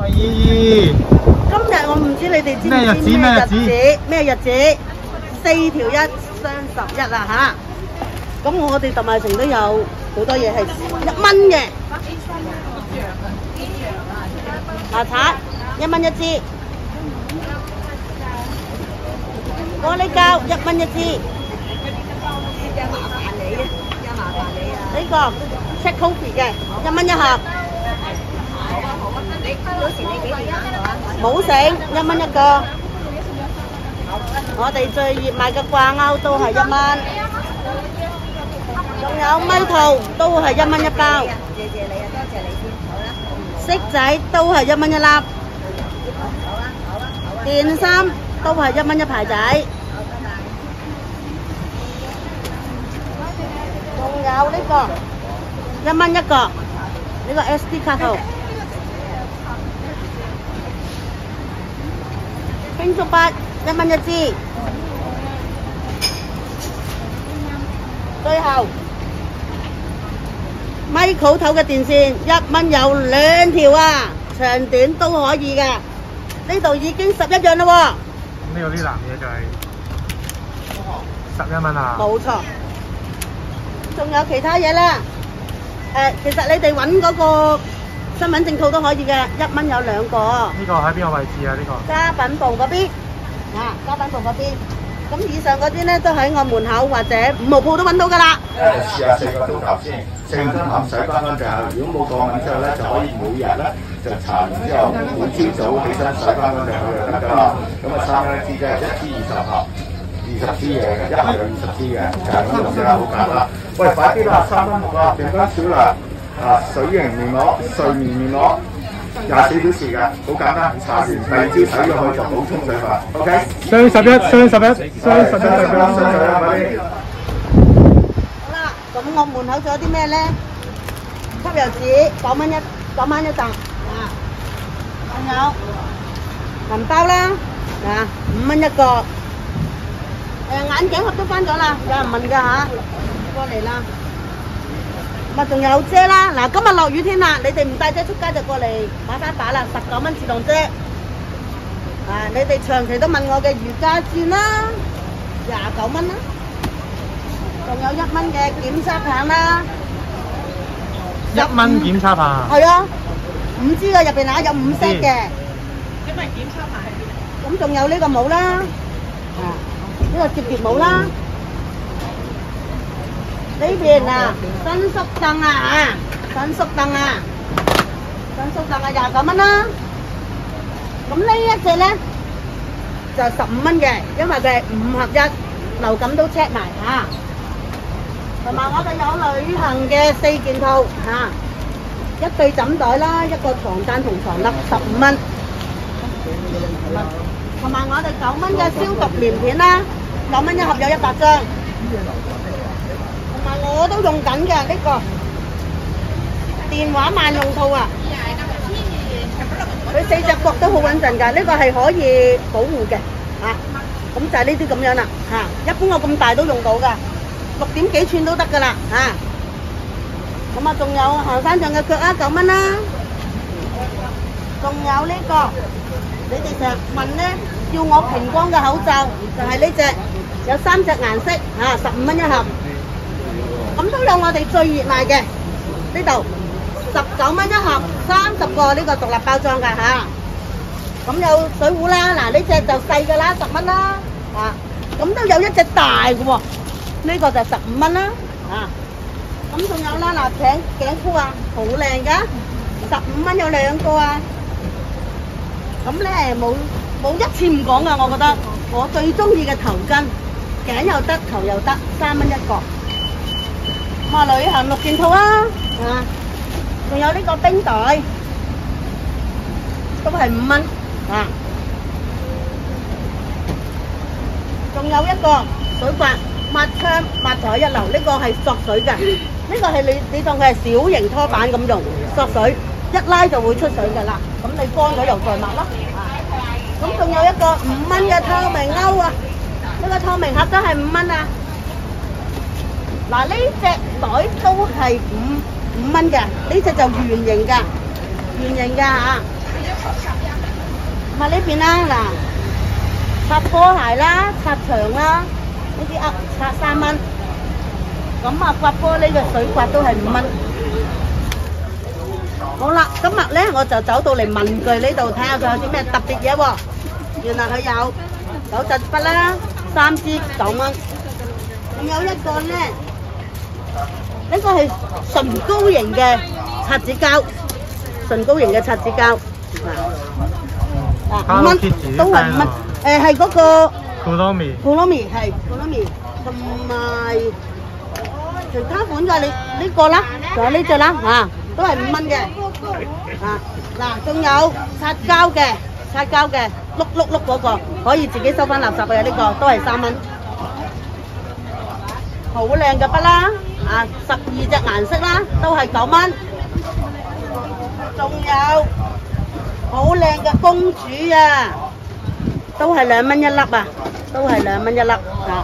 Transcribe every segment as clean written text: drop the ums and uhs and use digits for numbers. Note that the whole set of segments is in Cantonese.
喂，姨姨， 今日我唔知你哋知唔知咩日子咩日子？4條1雙11啦吓。咁我哋特賣城都有好多嘢係1蚊嘅，牙刷1蚊一支，玻璃膠1蚊一支。呢個 check coffee 嘅1蚊一盒。冇繩1蚊一個。我哋最熱賣嘅掛鈎都係1蚊，仲有咪圖都係1蚊一包。謝謝你啊，多謝你先。好啦，骰仔都係1蚊一粒。電芯都係1蚊一排仔。仲有呢個1蚊一個，呢個 SD 卡號。冰竹筆1蚊一支。最後 Michael 頭嘅電線1蚊有2條啊，長短都可以㗎。呢度已經11樣啦喎。 呢個呢藍嘢就係11蚊啊。 冇錯。仲有其他嘢啦。其實你哋揾嗰個身份證套都可以嘅，1蚊有2個。 呢個喺邊個位置啊？呢個家品部嗰邊，家品部嗰邊。咁以上嗰啲咧都喺我門口或者5號鋪都揾到㗎啦。 試下4個鐘頭先，4個鐘頭洗乾淨之後，如果冇過敏之後咧，就可以每日咧就搽完之後，每朝早起身洗乾淨佢就得㗎啦。咁啊3蚊一支即係1支20盒，20支嘢嘅，一盒有20支嘅，就係咁就先啦，好簡單。喂，快啲啦，3蚊6個，平均少量水型面膜、睡眠面膜。24小時嘅，好簡單，搽完第二朝洗咗佢就補充水分。OK。 雙11 好啦，咁我門口仲有啲咩咧？吸油紙9蚊一沓仲有銀包啦，5蚊一個。眼鏡盒都翻咗啦，有人問㗎嚇，過嚟啦。咁仲有遮啦，今日落雨天啦，你哋唔帶遮出街就過嚟買翻把啦，19蚊自動遮。你哋長期都問我嘅瑜伽墊啦，29蚊啦。仲有1蚊嘅檢測棒啦 ，1蚊檢測棒。 係啊，5支嘅入邊有5 set 嘅。 請問檢測棒喺邊？ 咁仲有呢個帽啦，呢個摺疊帽啦。呢邊伸縮凳伸縮凳29蚊啦。咁呢一隻咧就15蚊嘅，因為佢係5合1，流感都 check 埋嚇。同埋我哋有旅行嘅4件套一對枕袋啦，一個床單同床笠15蚊。同埋我哋9蚊嘅消毒棉片啦，9蚊一盒有100張。同埋我都用緊嘅呢個電話萬用套啊，佢4隻角都好穩陣㗎，呢個係可以保護嘅咁就係呢啲咁樣啦一般我咁大都用到㗎，6點幾寸都得㗎啦咁啊仲有行山杖嘅腳啦9蚊啦，仲有呢個你哋成日問咧叫我平光嘅口罩，就係呢隻有3隻顏色15蚊一盒。咁都有我哋最熱賣嘅呢度19蚊一盒，30個呢個獨立包裝㗎咁有水壺啦，呢隻就細㗎啦，10蚊啦咁都有一隻大嘅喎，呢個就15蚊啦咁仲有啦頸箍好靚㗎，15蚊有2個咁咧冇一次唔講㗎，我覺得我最中意嘅頭巾，頸又得頭又得，3蚊一個。旅行6件套啦仲有呢個冰袋都係5蚊仲有一個水刮抹窗抹台一流，呢個係索水嘅，呢個係你當佢係小型拖板咁用，索水一拉就會出水㗎啦，咁你乾咗又再抹咯咁仲有一個5蚊嘅透明鈎呢個透明盒都係5蚊呢隻袋都係5蚊嘅，呢隻就圓形㗎咁啊呢邊啦，嗱，擦波鞋啦，擦牆啦，呢啲擦3蚊。咁啊刮玻璃嘅水刮都係5蚊。好啦，今日咧我就走到嚟文具呢度睇下佢有啲咩特別嘢喎。原來佢有手質筆啦，3支9蚊。仲有一個咧，呢個係唇膏型嘅擦紙膠，唇膏型嘅擦紙膠。5蚊，都係5蚊。係嗰個 Kuromi 係 Kuromi， 同埋其他款嘅你呢個啦，仲有呢隻啦嚇，都係5蚊嘅。嗱，仲有擦膠嘅，碌嗰個可以自己收翻垃圾嘅呢個都係3蚊。好靚嘅筆啦，12隻顏色啦，都係9蚊。仲有好靚嘅公主啊，都係2蚊一粒啊，都係2蚊一粒啊。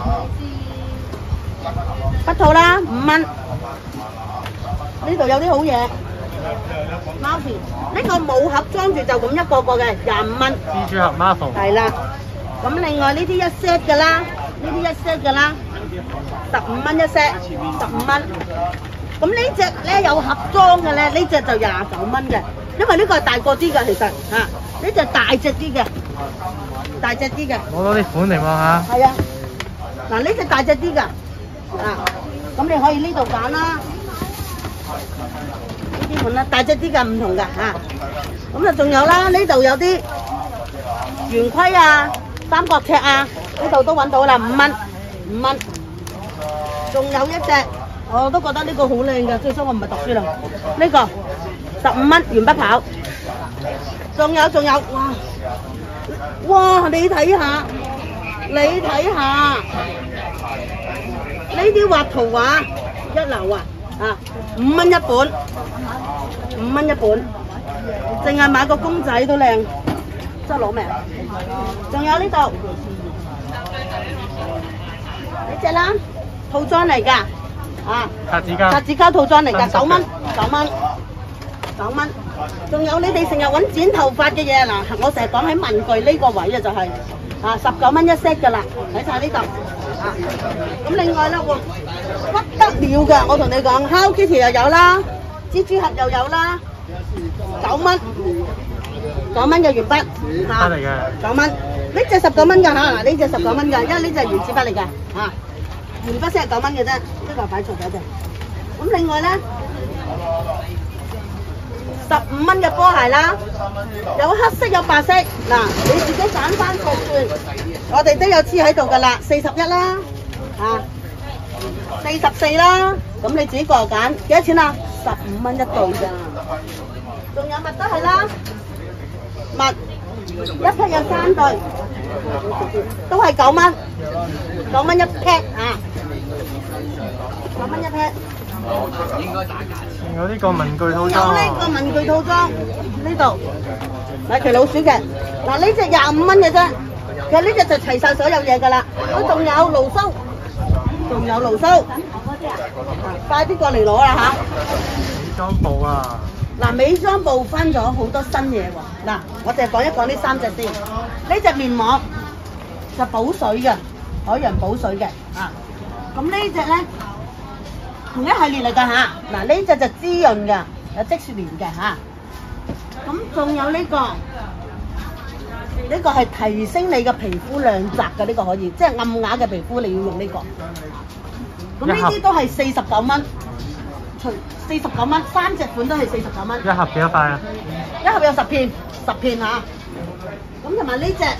筆套啦5蚊，呢度有啲好嘢。貓田呢個冇盒裝住就咁一個個嘅25蚊。 蜘蛛俠 Marvel 係啦，咁另外呢啲一 set 嘅啦，呢啲一 set 嘅啦，15蚊一 set，15蚊。咁呢隻咧有盒裝嘅咧，呢隻就29蚊嘅，因為呢個係大個啲嘅其實嚇，呢隻大隻啲嘅，大隻啲嘅。 攞多啲款嚟望下。 係啊，嗱呢隻大隻啲㗎，咁你可以呢度揀啦。呢啲款啦，大隻啲㗎唔同㗎嚇。咁啊仲有啦，呢度有啲圓規啊、三角尺啊，呢度都揾到啦，5蚊。仲有一隻，我都覺得呢個好靚嘅，所以我唔係讀書啦。呢個15蚊鉛筆刨。仲有，哇！你睇下，呢啲畫圖畫一流啊！5蚊一本，5蚊一本，淨係買個公仔都靚，真係攞命。仲有呢度呢隻啦，套裝嚟㗎，擦紙膠套裝嚟㗎，9蚊。仲有你哋成日揾剪頭髮嘅嘢嗱，我成日講喺文具呢個位啊，就係19蚊一 set 㗎啦，睇晒呢度咁另外咧不得了㗎，我同你講 Hello Kitty 又有啦，蜘蛛俠又有啦，9蚊嘅鉛筆嚟嘅 ，9蚊。呢隻19蚊㗎嚇，嗱呢隻19蚊㗎，因為呢隻係原子筆嚟㗎鉛筆先係9蚊嘅啫，呢個擺錯咗啫。咁另外咧15蚊嘅波鞋啦，有黑色有白色，嗱你自己揀翻個款，我哋都有黐喺度㗎啦，41啦44啦，咁你自己個人揀，幾多錢啊？15蚊一對咋。仲有襪都係啦，襪一 pair 有3對，都係9蚊，9蚊一 pair 9蚊一 pair。 有呢個文具套裝。 有呢個文具套裝，呢度米奇老鼠嘅，嗱呢隻25蚊嘅啫，其實呢隻就齊晒所有嘢㗎啦。仲有勞蘇，快啲過嚟攞啦嚇！ 美妝部啊！ 嗱，美妝部翻咗好多新嘢喎。嗱，我淨係講一講呢3隻先。呢隻面膜就補水嘅，海洋補水嘅咁呢隻咧同一系列嚟㗎嚇。嗱，呢隻就滋潤嘅，有積雪蓮嘅嚇。咁仲有呢個係提升你嘅皮膚亮澤嘅，呢個可以，即係暗啞嘅皮膚你要用呢個。咁呢啲都係49蚊，除49蚊，3隻款都係49蚊。 一盒幾多塊啊？ 一盒有10片嚇。咁同埋呢隻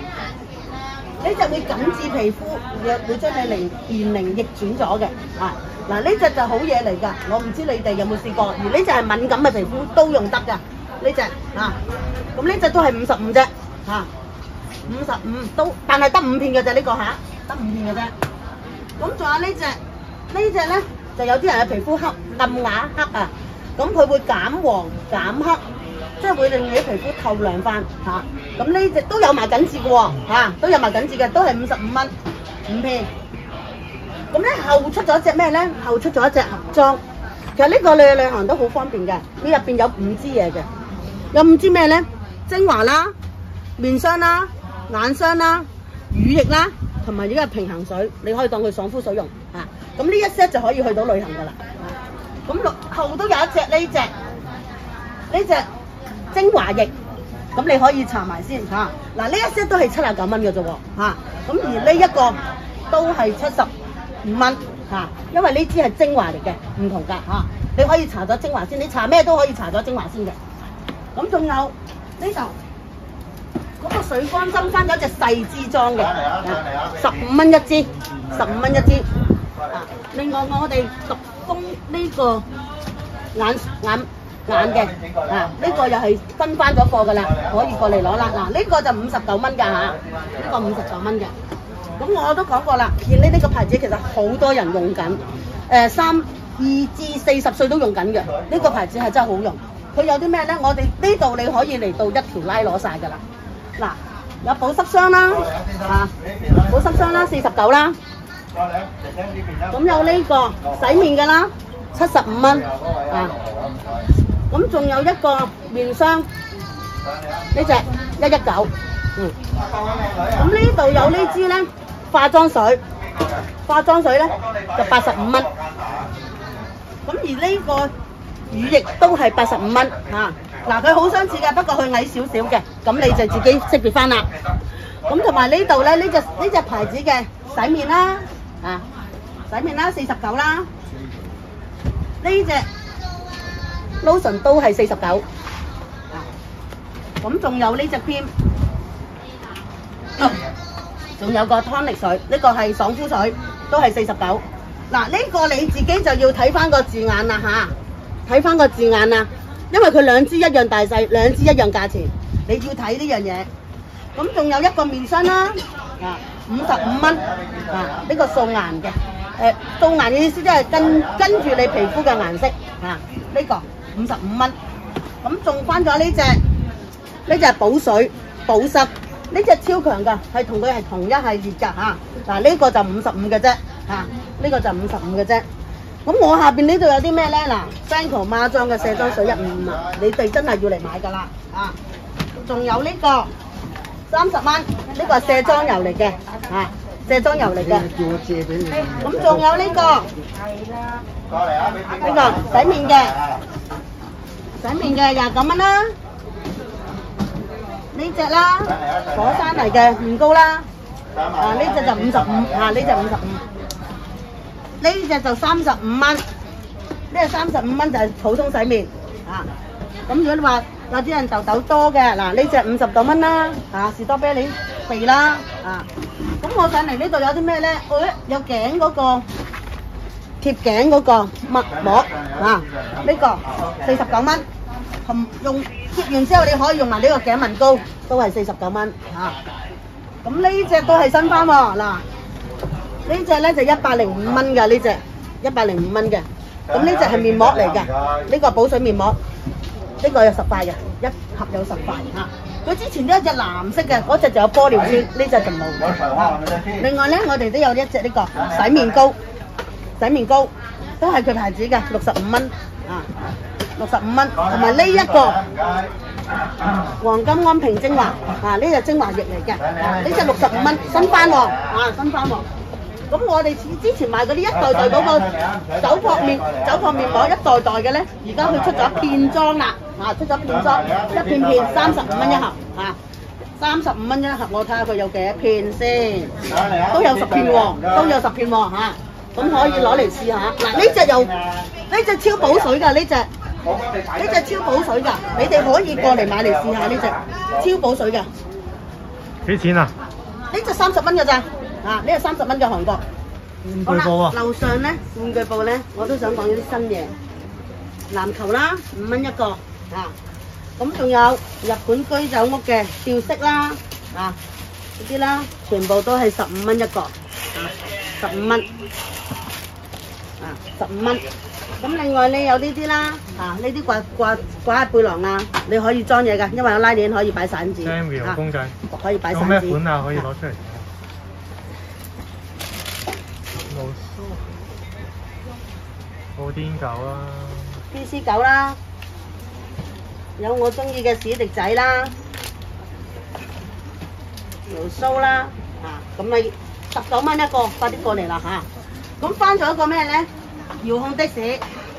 會緊緻皮膚，會將你年齡逆轉咗嘅嗱呢隻就好嘢嚟㗎，我唔知你哋有冇試過，而呢隻係敏感嘅皮膚都用得㗎呢隻咁呢隻都係55啫55都，但係得5片嘅啫呢個得5片嘅啫。咁仲有呢隻咧就有啲人嘅皮膚黑暗啞黑咁佢會減黃減黑，即係會令你啲皮膚透亮翻咁呢隻都有埋緊緻嘅喎都有埋緊緻嘅，都係55蚊5片。咁咧後出咗一隻咩咧？後出咗一隻盒裝，其實呢個你去旅行都好方便嘅，佢入邊有5支嘢嘅，有5支咩咧？ 精華啦、面霜啦、眼霜啦、乳液啦，同埋呢個平衡水，你可以當佢爽膚水用嚇。咁呢一 set 就可以去到旅行㗎啦。咁後都有一隻呢隻精華液，咁你可以搽埋先嚇。嗱呢一 set 都係79蚊嘅啫喎嚇。咁而呢一個都係75蚊嚇，因為呢支係精華嚟嘅，唔同㗎嚇。你可以搽咗精華先，你搽咩都可以搽咗精華先嘅。咁仲有呢度嗰個水光針翻咗隻細支裝嘅，15蚊一支，15蚊一支。啊，另外我哋獨豐呢個眼嘅，呢個又係分翻咗貨㗎啦，可以過嚟攞啦。嗱，呢個就59蚊㗎嚇，呢個59蚊嘅。咁我都講過啦，見呢個牌子其實好多人用緊，32至40歲都用緊嘅。呢個牌子係真係好用。佢有啲咩咧？我哋呢度你可以嚟到一條拉攞晒㗎啦。嗱，有保濕霜啦，保濕霜啦，49啦。咁有呢個洗面嘅啦，75蚊啊。咁仲有一個面霜，呢隻119，咁呢度有呢支咧化妝水咧就85蚊。咁而呢個乳液都係85蚊嚇。嗱，佢好相似嘅，不過佢矮少少嘅，咁你就自己識別翻啦。咁同埋呢度咧呢隻牌子嘅洗面啦，洗面啦49啦。呢隻 lotion 都係49。咁仲有呢隻 cream，仲有個 tonic 水，呢個係爽膚水，都係49。嗱，呢個你自己就要睇翻個字眼啦嚇，睇翻個字眼啦。因為佢兩支一樣大細，兩支一樣價錢，你要睇呢樣嘢。咁仲有一個面霜啦，55蚊，呢個素顏嘅，素顏嘅意思即係跟住你皮膚嘅顏色，呢個55蚊。咁仲翻咗呢隻補水保濕，呢隻超強㗎，係同佢係同一系列㗎嚇。嗱，呢個就55嘅啫，呢個就55嘅啫。咁我下邊呢度有啲咩咧？嗱 ，Fancl 孖裝嘅卸妝水155啊，你哋真係要嚟買㗎啦啊！仲有呢個30蚊，呢個係卸妝油嚟嘅，卸妝油嚟嘅。叫我借俾你。咁仲有呢個洗面嘅29蚊啦，呢隻啦，火山嚟嘅唔高啦，呢隻就55，呢隻55。呢隻就35蚊，呢隻35蚊就係普通洗面，咁如果你話有啲人痘痘多嘅，嗱呢隻50多蚊啦，士多啤梨肥啦，咁我上嚟呢度有啲咩咧？有頸嗰個貼頸嗰個膜，呢個49蚊，用貼完之後你可以用埋呢個頸紋膏，都係49蚊，咁呢隻都係新翻喎，嗱。呢隻咧就105蚊㗎，呢隻105蚊嘅。咁呢隻係面膜嚟㗎，呢個補水面膜，呢個有10塊嘅，一盒有10塊嚇。佢之前都有一隻藍色嘅，嗰隻就有玻尿酸，呢隻就冇。另外咧，我哋都有一隻呢個洗面膏都係佢牌子嘅，65蚊65蚊。同埋呢一個黃金安瓶精華，呢隻精華液嚟嘅，呢隻65蚊，新翻喎，新翻喎。咁我哋之前買嗰啲一袋袋嗰個酒撲面膜一袋袋嘅咧，而家佢出咗片裝啦，出咗片裝，一片35蚊一盒，35蚊一盒，我睇下佢有幾多片先，都有10片喎，咁可以攞嚟試下。嗱呢隻超補水㗎，呢隻超補水㗎，你哋可以過嚟買嚟試下呢隻超補水嘅。 幾錢啊？ 呢隻30蚊㗎咋。呢個30蚊嘅韓國。 玩具部啊！ 樓上咧玩具部咧，我都想講啲新嘢。籃球啦，5蚊一個，咁仲有日本居酒屋嘅吊飾啦，呢啲啦，全部都係15蚊一個，15蚊，15蚊。咁另外你有呢啲啦，呢啲掛喺背囊啊，你可以裝嘢㗎，因為有拉鏈可以擺散紙。 Samuel 公仔。 可以擺散紙。 有咩款啊？可以攞出嚟。布甸狗啦 ，PC 狗啦，有我中意嘅史迪仔啦， 毛鬚啦，咁咪19蚊一個，快啲過嚟啦嚇！咁翻咗一個咩咧？遙控的士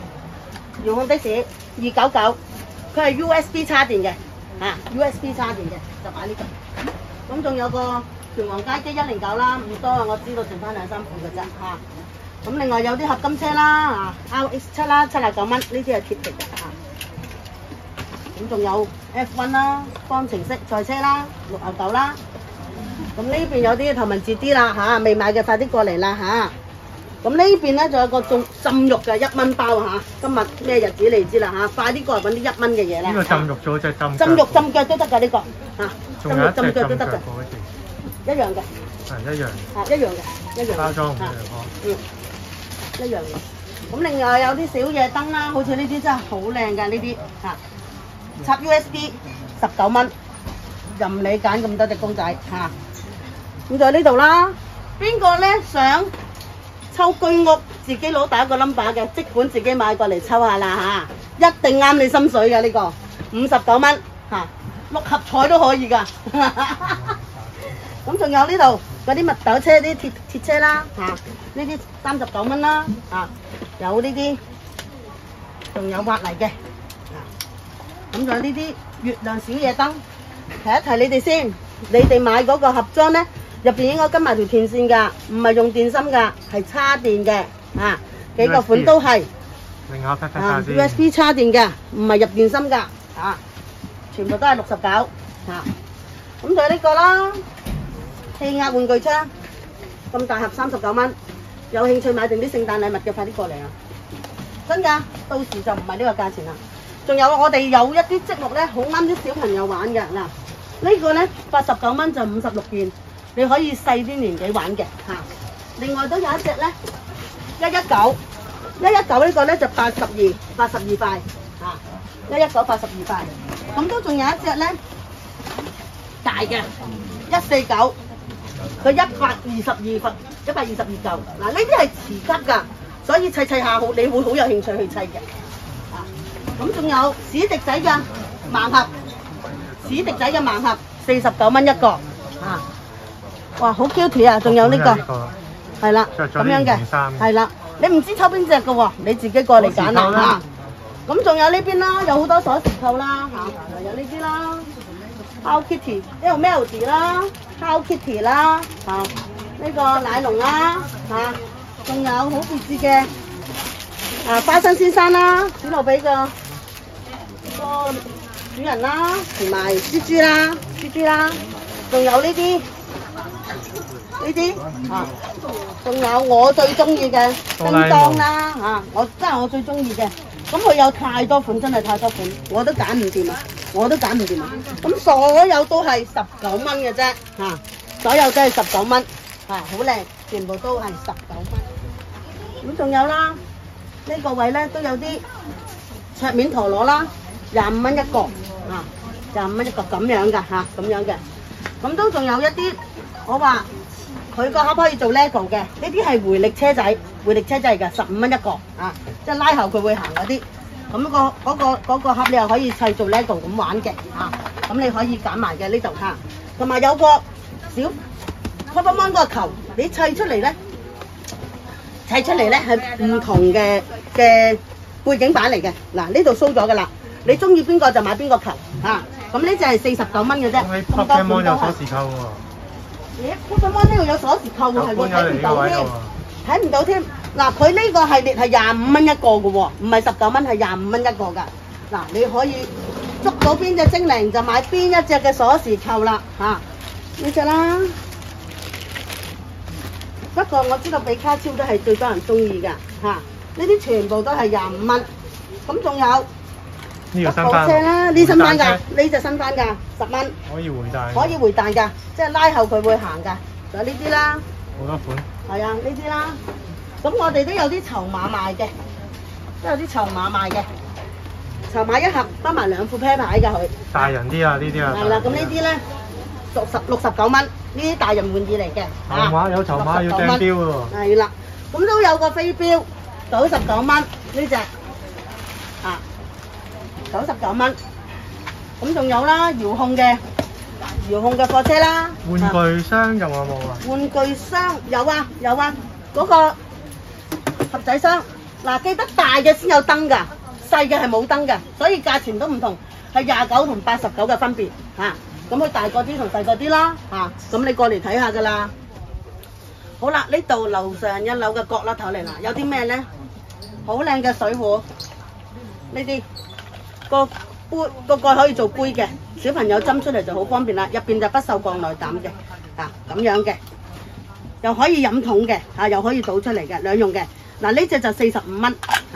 299，佢係 USB 插電嘅，USB 插電嘅就擺呢個。咁仲有個拳王街機109啦，唔多啊，我知道剩翻2、3副嘅啫嚇。咁另外有啲合金車啦，RX7啦，79蚊，呢啲係貼地嘅嚇。咁仲有 F1 啦，方程式賽車啦，699啦。咁呢邊有啲頭文字 D 啦嚇，未買嘅快啲過嚟啦嚇。咁呢邊咧仲有個浸肉嘅1蚊包嚇，今日咩日子你知啦嚇，快啲過嚟揾啲1蚊嘅嘢啦。 呢個浸肉咗隻浸肉浸腳都得㗎呢個嚇， 仲有一隻浸腳都得㗎，一樣嘅。 係一樣。 一樣嘅，一樣。 包裝唔一樣一樣嘅。咁另外有啲小夜燈啦，好似呢啲真係好靚㗎呢啲嚇，插 USB 19蚊，任你揀咁多隻公仔嚇。咁在呢度啦，邊個咧想抽居屋自己攞第一個 number 嘅，即管自己買過嚟抽下啦嚇，一定啱你心水嘅呢個，59蚊嚇，6合彩都可以㗎。咁仲有呢度嗰啲蜜豆車啲鐵車啦嚇，呢啲39蚊啦嚇，有呢啲，仲有挖泥嘅，咁仲有呢啲月亮小夜燈，提一提你哋先，你哋買嗰個盒裝咧，入邊應該跟埋條電線㗎，唔係用電芯㗎，係叉電嘅嚇，幾個款都係。 另下 pat 先。 USB 叉電嘅，唔係入電芯㗎嚇，全部都係69嚇。咁仲有呢個啦。氣壓玩具槍咁大盒39蚊，有興趣買定啲聖誕禮物嘅快啲過嚟啊！真㗎，到時就唔係呢個價錢啦。仲有我哋有一啲積木咧，好啱啲小朋友玩嘅嗱，呢個咧89蚊就56件，你可以細啲年紀玩嘅嚇。另外都有一隻咧119呢個咧就82塊嚇，119 82塊，咁都仲有一隻咧大嘅149。佢122嚿，嗱呢啲係磁級㗎，所以砌下好，你會好有興趣去砌嘅。咁仲有史迪仔嘅盲盒，49蚊一個，哇好 cute 啊！仲有呢個，係啦，咁樣嘅，係啦，你唔知抽邊隻嘅喎，你自己過嚟揀啦嚇。咁仲有呢邊啦，有好多鎖匙扣啦嚇，有呢啲啦。Hello Kitty 呢個 Melody 啦 ，Hello Kitty 啦，呢個奶龍啦，仲有好別緻嘅花生先生啦，史努比個主人啦，同埋豬豬啦，仲有呢啲仲有我最中意嘅叮當啦我真係我最中意嘅，咁佢有太多款，真係太多款，我都揀唔掂啊！咁所有都係19蚊嘅啫所有都係19蚊好靚，全部都係19蚊。咁仲有啦，呢個位咧都有啲桌面陀螺啦，25蚊一個25蚊一個咁樣㗎咁樣嘅。咁都仲有一啲，我話佢個盒可以做 LEGO 嘅，呢啲係回力車仔㗎，15蚊一個即係拉後佢會行嗰啲。咁嗰個盒你又可以砌做 LEGO 咁玩嘅咁你可以揀埋嘅呢度同埋有個小 Pokemon 個球，你砌出嚟咧係唔同嘅背景板嚟嘅。嗱呢度 show 咗㗎啦，你中意邊個就買邊個球咁呢隻係49蚊嘅啫。 咁 Pokemon 有鎖匙扣喎。 咦 Pokemon 呢度有鎖匙扣喎，係喎，睇唔到添。嗱，佢呢個系列係25蚊一個嘅喎，唔係19蚊，係25蚊一個㗎。嗱，你可以捉到邊隻精靈就買邊一隻嘅鎖匙扣啦呢隻啦。不過我知道比卡超都係最多人中意㗎呢啲全部都係25蚊。咁仲有呢個新番車啦，呢新番㗎，呢隻新番㗎10蚊。 可以回彈㗎，即係拉後佢會行㗎。仲有呢啲啦， 好多款。 係啊，呢啲啦。咁我哋都有啲籌碼賣嘅，籌碼一盒包埋2副啤牌㗎佢。大人啲啊，呢啲啊。係啦，咁呢啲咧69蚊，呢啲大人玩意嚟嘅。 有籌碼要掟標喎。 係啦，咁都有個飛鏢，99蚊呢隻99蚊。咁仲有啦，遙控嘅遙控嘅貨車啦。 玩具箱有冇啊？ 玩具箱有啊有啊，嗰、個盒仔箱嗱，記得大嘅先有燈㗎，細嘅係冇燈㗎，所以價錢都唔同，係29同89嘅分別嚇。咁佢大個啲同細個啲啦嚇，咁你過嚟睇下㗎啦。好啦，呢度樓上一樓嘅角落頭嚟啦，有啲咩咧？好靚嘅水壺，呢啲個杯個蓋可以做杯嘅，小朋友斟出嚟就好方便啦，入邊就不鏽鋼內膽嘅，咁樣嘅，又可以飲桶嘅，又可以倒出嚟嘅，兩用嘅。嗱呢隻就45蚊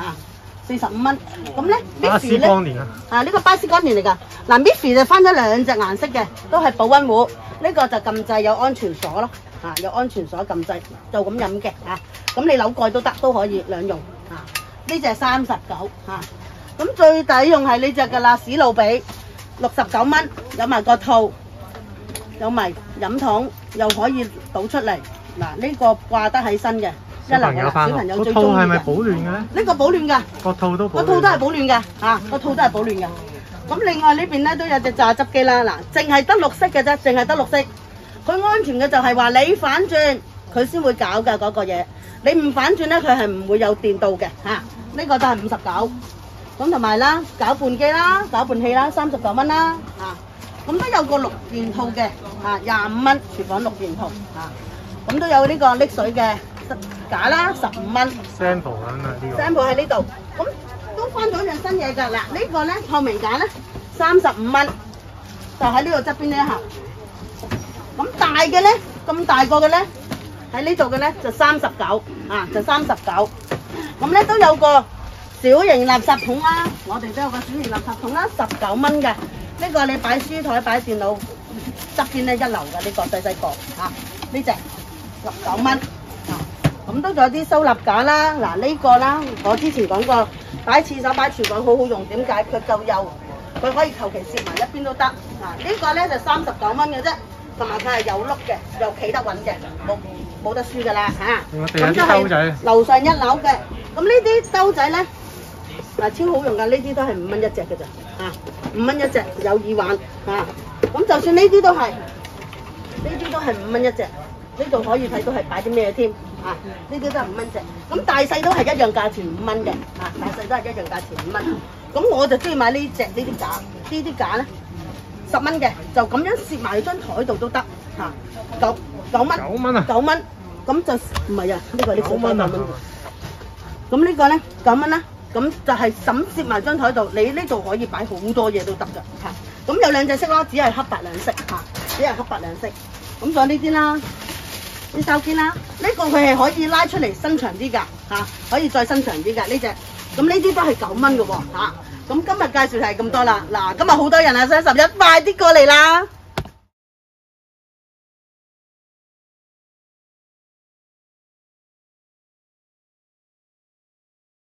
，45蚊。咁咧巴斯光年啊， 呢個巴斯光年嚟㗎。嗱 Miffy 就分咗兩隻顏色嘅，都係保溫壺。呢個就撳掣有安全鎖咯，有安全鎖撳掣就咁飲嘅，咁你扭蓋都得，都可以兩用。呢隻39咁最抵用係呢隻㗎啦，史努比69蚊，有埋個套，有埋飲桶，又可以倒出嚟。嗱呢個掛得起身嘅，一流㗎，小朋友最中意嘅。個套係咪保暖嘅咧？呢個保暖㗎，個套都係保暖㗎，個套都係保暖㗎。咁另外呢邊咧都有隻榨汁機啦，嗱，淨係得綠色嘅啫，淨係得綠色。佢安全嘅就係話你反轉佢先會搞㗎嗰個嘢，你唔反轉咧佢係唔會有電到嘅呢個都係59。咁同埋啦，攪拌機啦、攪拌器啦，39蚊啦，咁都有個6件套嘅，25蚊，廚房6件套，咁都有呢個溺水嘅架啦，15蚊。 sample 啊呢個。 sample 喺呢度，咁都翻咗一樣新嘢㗎。嗱，呢個咧透明架咧35蚊，就喺呢度側邊呢一盒。咁大嘅咧，咁大個嘅咧，喺呢度嘅咧就39，就39。咁咧都有個小型垃圾桶啦，我哋都有個小型垃圾桶啦，19蚊嘅。呢個你擺書台、擺電腦側邊咧一流嘅呢個細細個呢隻19蚊。咁都仲有啲收納架啦，嗱呢個啦，我之前講過擺廁所、擺廚房好好用，點解？佢夠幼，佢可以求其攝埋一邊都得。呢個咧就39蚊嘅啫，同埋佢係有碌嘅，又企得穩嘅，冇得輸㗎啦咁就係樓上一樓嘅。咁呢啲兜仔咧超好用㗎，呢啲都係5蚊一隻嘅咋，5蚊一隻有耳環咁就算呢啲都係5蚊一隻，呢度可以睇到係擺啲咩添呢啲都係5蚊隻，咁大細都係一樣價錢5蚊嘅大細都係一樣價錢5蚊。咁我就中意買呢隻呢啲架，呢啲架咧10蚊嘅，就咁樣攝埋喺張台度都得9蚊9蚊，咁就唔係呢個9蚊啊。咁呢個咧9蚊啦，咁就係攝埋張台度，你呢度可以擺好多嘢都得㗎咁有兩隻色咯，只係黑白兩色只係黑白兩色。咁仲有呢啲啦，啲手機啦，呢個佢係可以拉出嚟伸長啲㗎可以再伸長啲㗎呢隻。咁呢啲都係9蚊嘅喎咁今日介紹係咁多啦。嗱，今日好多人啊，雙11，快啲過嚟啦！